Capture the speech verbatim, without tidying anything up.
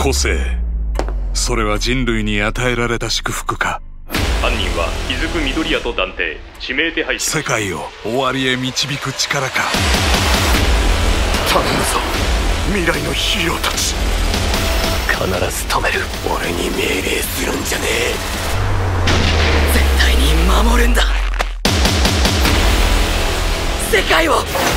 個性、それは人類に与えられた祝福か。 犯人は雫緑谷と断定、指名手配し。 世界を終わりへ導く力か。 頼むぞ未来のヒーローたち。 必ず止める。 俺に命令するんじゃねえ。 絶対に守るんだ。世界を